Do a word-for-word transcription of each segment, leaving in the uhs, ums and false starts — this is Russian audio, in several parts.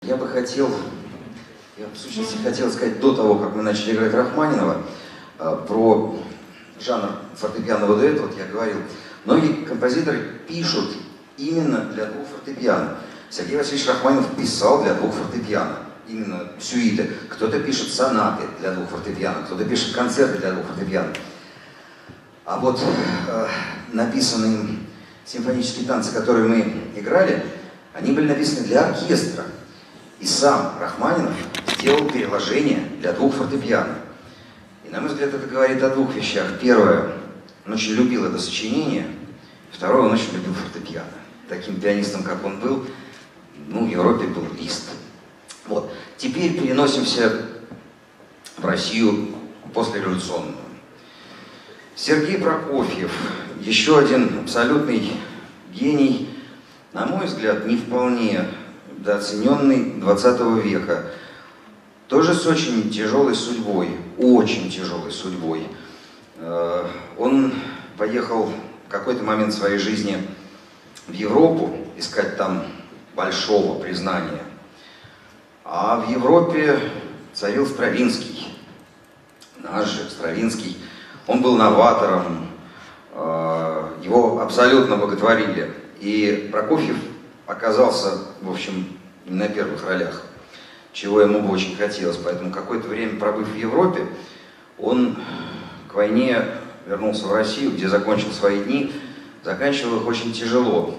Я бы хотел, я в сущности хотел сказать до того, как мы начали играть Рахманинова, про жанр фортепианного дуэта, вот я говорил, многие композиторы пишут именно для двух фортепиано. Сергей Васильевич Рахманинов писал для двух фортепиано, именно сюиты. Кто-то пишет сонаты для двух фортепиано, кто-то пишет концерты для двух фортепиано. А вот э, написанные симфонические танцы, которые мы играли, они были написаны для оркестра. И сам Рахманинов сделал переложение для двух фортепиано. И, на мой взгляд, это говорит о двух вещах. Первое, он очень любил это сочинение. Второе, он очень любил фортепиано. Таким пианистом, как он был, ну, в Европе был Лист. Вот. Теперь переносимся в Россию послереволюционную. Сергей Прокофьев, еще один абсолютный гений, на мой взгляд, не вполне недооцененный двадцатого века. Тоже с очень тяжелой судьбой, очень тяжелой судьбой. Он поехал в какой-то момент своей жизни в Европу искать там большого признания. А в Европе царил Стравинский, наш же Стравинский. Он был новатором, его абсолютно боготворили. И Прокофьев оказался, в общем, не на первых ролях, чего ему бы очень хотелось. Поэтому какое-то время, пробыв в Европе, он к войне вернулся в Россию, где закончил свои дни. Заканчивал их очень тяжело.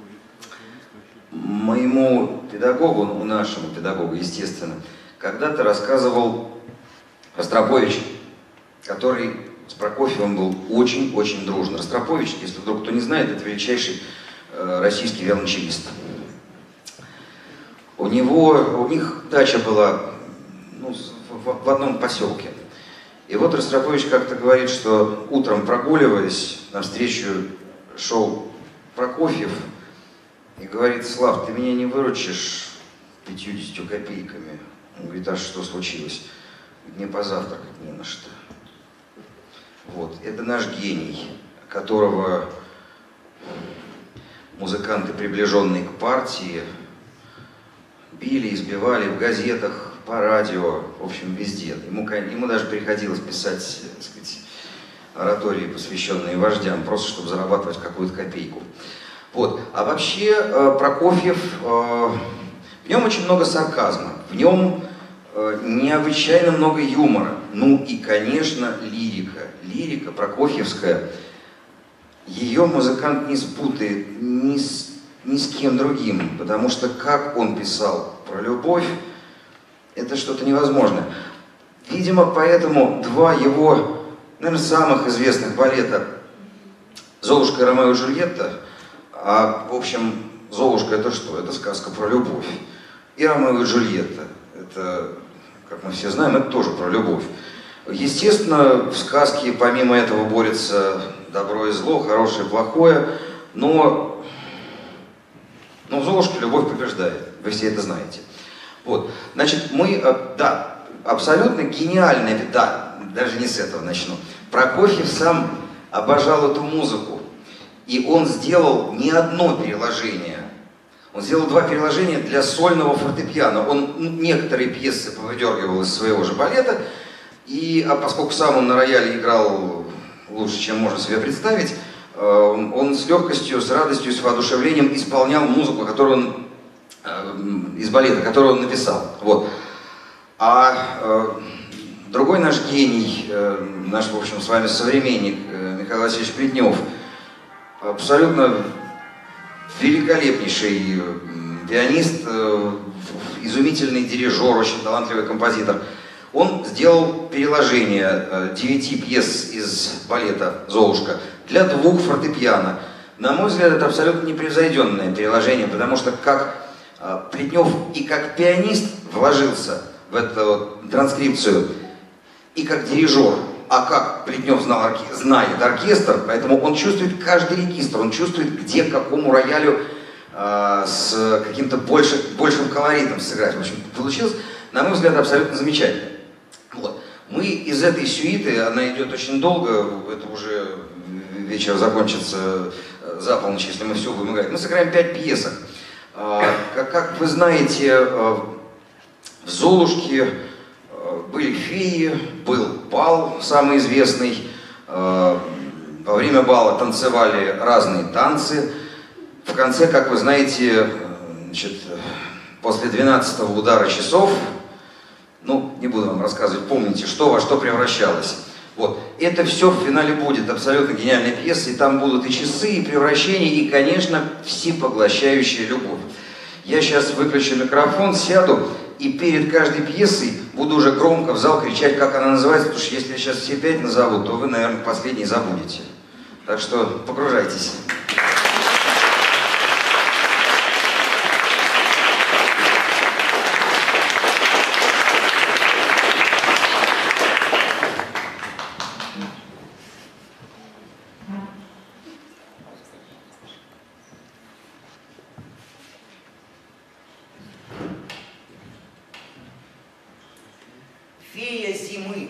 Моему педагогу, нашему педагогу, естественно, когда-то рассказывал Ростропович, который с Прокофьевым был очень-очень дружен. Ростропович, если вдруг кто не знает, это величайший э, российский виолончелист. У него, у них дача была ну, в, в одном поселке. И вот Ростропович как-то говорит, что утром, прогуливаясь, навстречу шел Прокофьев и говорит: Слав, ты меня не выручишь пятьюдесятью копейками. Он говорит: а что случилось? Мне позавтракать не на что. Вот. Это наш гений, которого музыканты, приближенные к партии, били, избивали в газетах, по радио, в общем, везде. Ему, ему даже приходилось писать, так сказать, оратории, посвященные вождям, просто чтобы зарабатывать какую-то копейку. Вот. А вообще Прокофьев, в нем очень много сарказма, в нем необычайно много юмора. Ну и, конечно, лирика. Лирика прокофьевская, ее музыкант не спутает ни с, ни с кем другим, потому что как он писал про любовь, это что-то невозможное. Видимо, поэтому два его, наверное, самых известных балета «Золушка и Ромео и Джульетта», а, в общем, «Золушка» — это что? Это сказка про любовь. И «Ромео и Джульетта» — это, как мы все знаем, это тоже про любовь. Естественно, в сказке помимо этого борется добро и зло, хорошее и плохое, но, но в «Золушке» любовь побеждает, вы все это знаете. Вот. Значит, мы, да, абсолютно гениальная, да, даже не с этого начну. Прокофьев сам обожал эту музыку, и он сделал не одно переложение. Он сделал два переложения для сольного фортепиано. Он ну, некоторые пьесы повыдергивал из своего же балета, и а поскольку сам он на рояле играл лучше, чем можно себе представить, э, он с легкостью, с радостью, с воодушевлением исполнял музыку, которую он, э, из балета, которую он написал. Вот. А э, другой наш гений, э, наш, в общем, с вами современник, э, Михаил Васильевич Плетнев, абсолютно великолепнейший пианист, изумительный дирижер, очень талантливый композитор. Он сделал переложение девяти пьес из балета «Золушка» для двух фортепиано. На мой взгляд, это абсолютно непревзойденное переложение, потому что как Плетнев и как пианист вложился в эту транскрипцию, и как дирижер, а как Плетнев знал, орке... знает оркестр, поэтому он чувствует каждый регистр, он чувствует, где к какому роялю э, с каким-то больше, большим колоритом сыграть. В общем, получилось, на мой взгляд, абсолютно замечательно. Вот. Мы из этой сюиты, она идет очень долго, это уже вечер закончится за полночь, если мы все будем играть. Мы сыграем пять пьесок. Э, как, как вы знаете, э, В Золушке были феи, был бал самый известный. Во время бала танцевали разные танцы. В конце, как вы знаете, значит, после двенадцатого удара часов, ну, не буду вам рассказывать, помните, что во что превращалось. Вот. Это все в финале будет, абсолютно гениальная пьеса, и там будут и часы, и превращения, и, конечно, всепоглощающая любовь. Я сейчас выключу микрофон, сяду, и перед каждой пьесой буду уже громко в зал кричать, как она называется, потому что если я сейчас все пять назову, то вы, наверное, последний забудете. Так что погружайтесь. Фея зимы.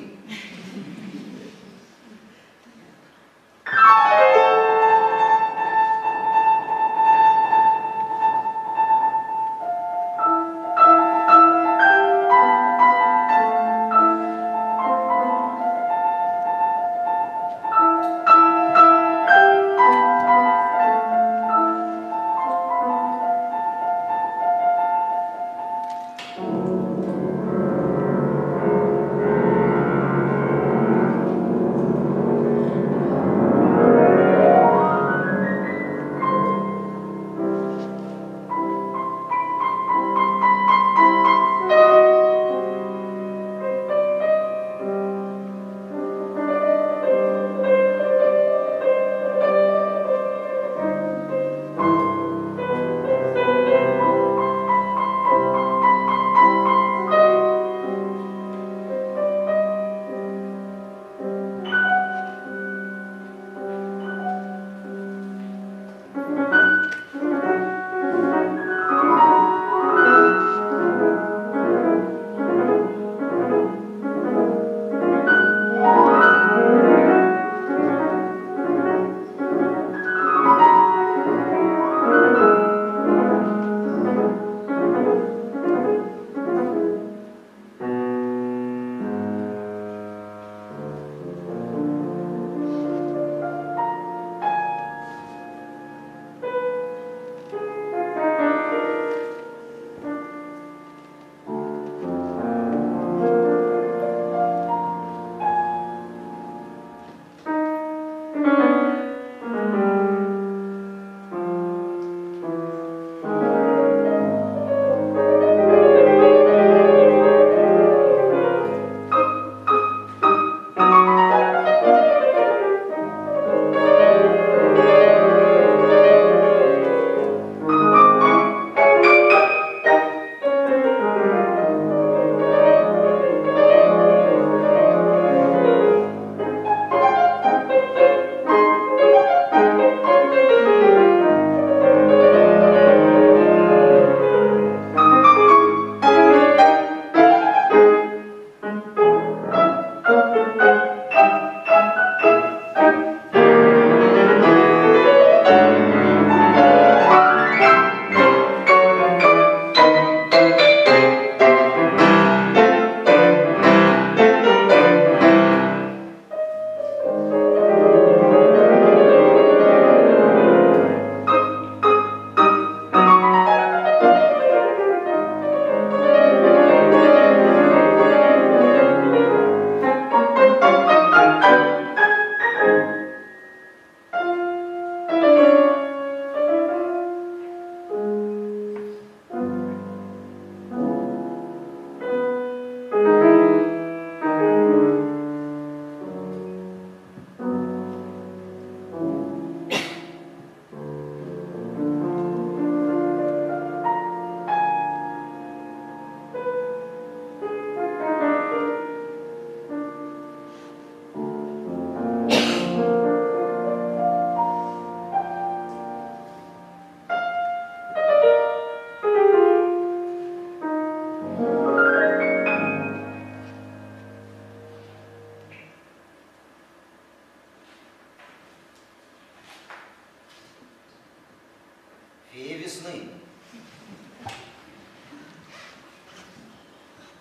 Фея весны.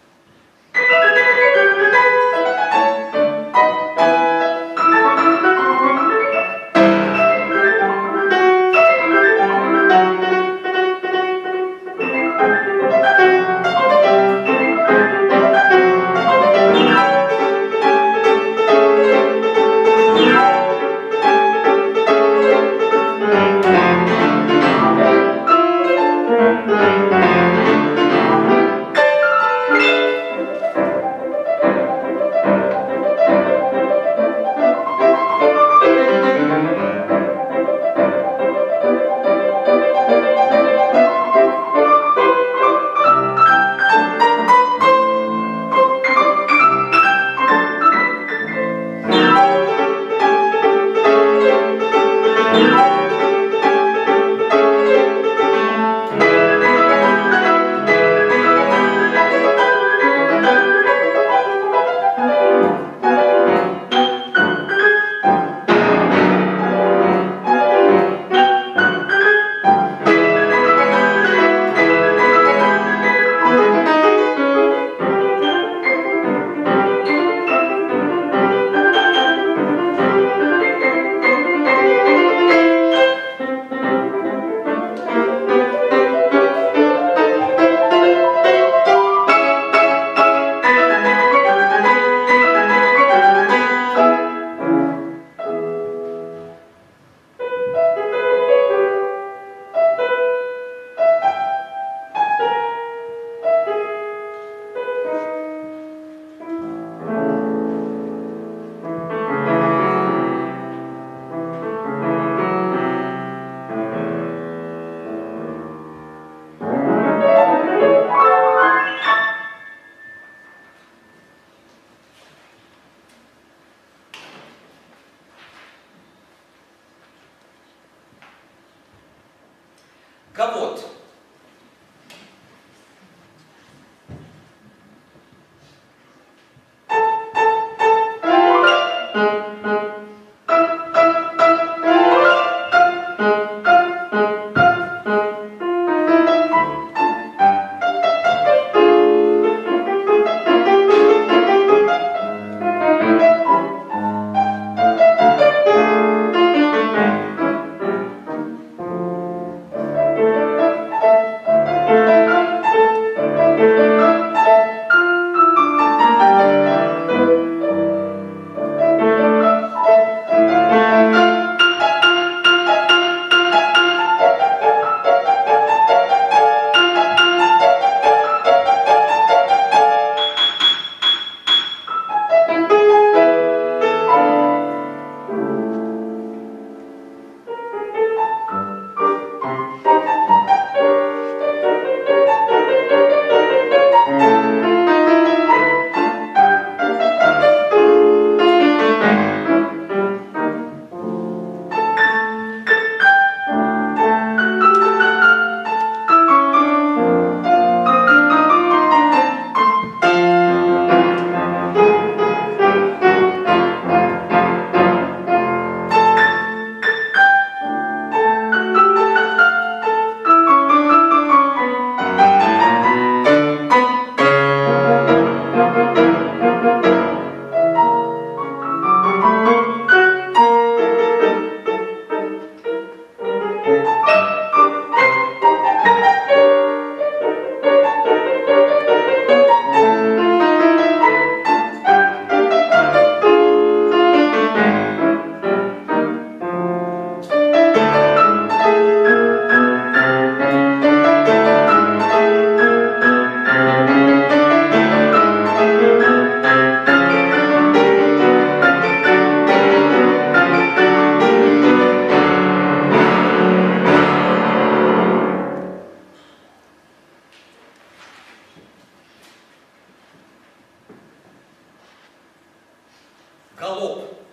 галоп